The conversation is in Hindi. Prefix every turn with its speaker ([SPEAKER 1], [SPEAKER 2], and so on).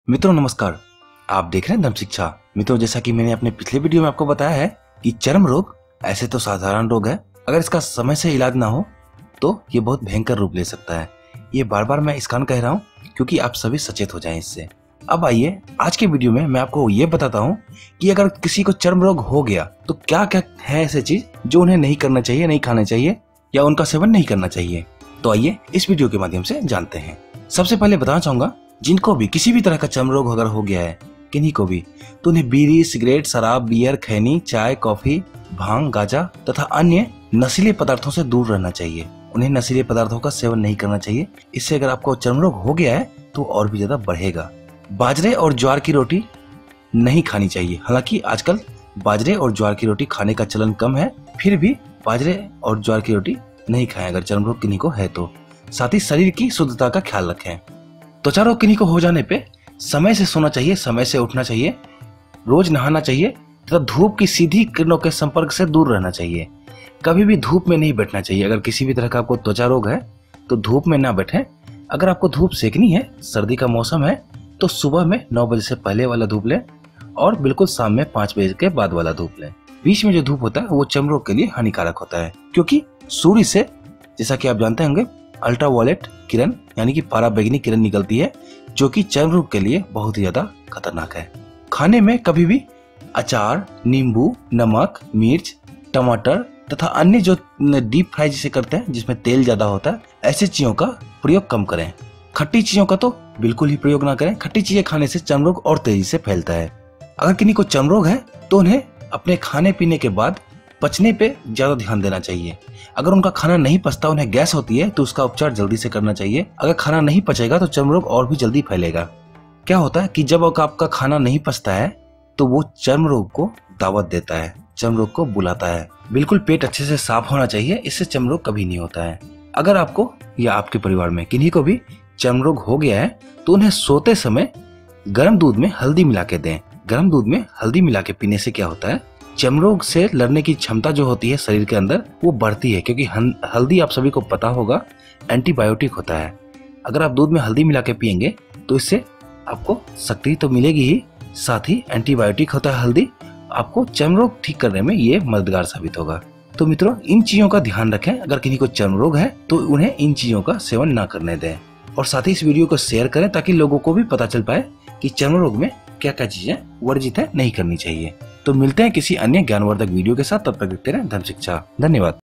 [SPEAKER 1] मित्रों नमस्कार, आप देख रहे हैं धर्म शिक्षा। मित्रों, जैसा कि मैंने अपने पिछले वीडियो में आपको बताया है कि चर्म रोग ऐसे तो साधारण रोग है, अगर इसका समय से इलाज ना हो तो ये बहुत भयंकर रूप ले सकता है। ये बार बार मैं इस कारण कह रहा हूँ क्योंकि आप सभी सचेत हो जाएं इससे। अब आइए आज के वीडियो में मैं आपको ये बताता हूँ कि अगर किसी को चर्म रोग हो गया तो क्या क्या है ऐसे चीज जो उन्हें नहीं करना चाहिए, नहीं खाना चाहिए या उनका सेवन नहीं करना चाहिए। तो आइए इस वीडियो के माध्यम से जानते हैं। सबसे पहले बताना चाहूंगा, जिनको भी किसी भी तरह का चर्म रोग अगर हो गया है, किन्हीं को भी, तो उन्हें बीड़ी, सिगरेट, शराब, बियर, खैनी, चाय, कॉफी, भांग, गांजा तथा अन्य नशीले पदार्थों से दूर रहना चाहिए। उन्हें नशीले पदार्थों का सेवन नहीं करना चाहिए। इससे अगर आपको चर्म रोग हो गया है तो और भी ज्यादा बढ़ेगा। बाजरे और ज्वार की रोटी नहीं खानी चाहिए। हालांकि आजकल बाजरे और ज्वार की रोटी खाने का चलन कम है, फिर भी बाजरे और ज्वार की रोटी नहीं खाएं अगर चर्म रोग किन्हीं को है तो। साथ ही शरीर की शुद्धता का ख्याल रखें। त्वचा रोग किन्हीं को हो जाने पे समय से सोना चाहिए, समय से उठना चाहिए, रोज नहाना चाहिए तथा धूप की सीधी किरणों के संपर्क से दूर रहना चाहिए। कभी भी धूप में नहीं बैठना चाहिए। अगर किसी भी तरह का आपको त्वचा रोग है तो धूप में ना बैठें। अगर आपको धूप सेकनी है, सर्दी का मौसम है, तो सुबह में 9 बजे से पहले वाला धूप लें और बिल्कुल शाम में 5 बजे के बाद वाला धूप लें। बीच में जो धूप होता है वो चर्म रोग के लिए हानिकारक होता है, क्योंकि सूर्य से, जैसा कि आप जानते होंगे, अल्ट्रावायलेट किरण यानी कि पराबैंगनी किरण निकलती है, जो कि चर्म रोग के लिए बहुत ही ज्यादा खतरनाक है। खाने में कभी भी अचार, नींबू, नमक, मिर्च, टमाटर तथा अन्य जो डीप फ्राई जिसे करते हैं जिसमें तेल ज्यादा होता है, ऐसी चीजों का प्रयोग कम करें। खट्टी चीजों का तो बिल्कुल ही प्रयोग ना करें। खट्टी चीजें खाने से चर्म रोग और तेजी से फैलता है। अगर किन्हीं को चर्म रोग है तो उन्हें अपने खाने पीने के बाद पचने पे ज्यादा ध्यान देना चाहिए। अगर उनका खाना नहीं पचता, उन्हें गैस होती है, तो उसका उपचार जल्दी से करना चाहिए। अगर खाना नहीं पचेगा तो चर्म रोग और भी जल्दी फैलेगा। क्या होता है कि जब आपका खाना नहीं पचता है तो वो चर्म रोग को दावत देता है, चर्म रोग को बुलाता है। बिल्कुल पेट अच्छे से साफ होना चाहिए, इससे चर्म रोग कभी नहीं होता है। अगर आपको या आपके परिवार में किन्हीं को भी चर्म रोग हो गया है तो उन्हें सोते समय गर्म दूध में हल्दी मिला के दें। गर्म दूध में हल्दी मिला के पीने से क्या होता है, चर्म रोग से लड़ने की क्षमता जो होती है शरीर के अंदर वो बढ़ती है, क्योंकि हल्दी आप सभी को पता होगा एंटीबायोटिक होता है। अगर आप दूध में हल्दी मिला के पियेंगे तो इससे आपको शक्ति तो मिलेगी ही, साथ ही एंटीबायोटिक होता है हल्दी, आपको चर्म रोग ठीक करने में ये मददगार साबित होगा। तो मित्रों, इन चीजों का ध्यान रखें। अगर किसी को चर्म रोग है तो उन्हें इन चीजों का सेवन ना करने दें और साथ ही इस वीडियो को शेयर करें ताकि लोगों को भी पता चल पाए कि चर्म रोग में क्या क्या चीजें वर्जित है, नहीं करनी चाहिए। तो मिलते हैं किसी अन्य ज्ञानवर्धक वीडियो के साथ। तब तक देखते रहें धर्म शिक्षा। धन्यवाद।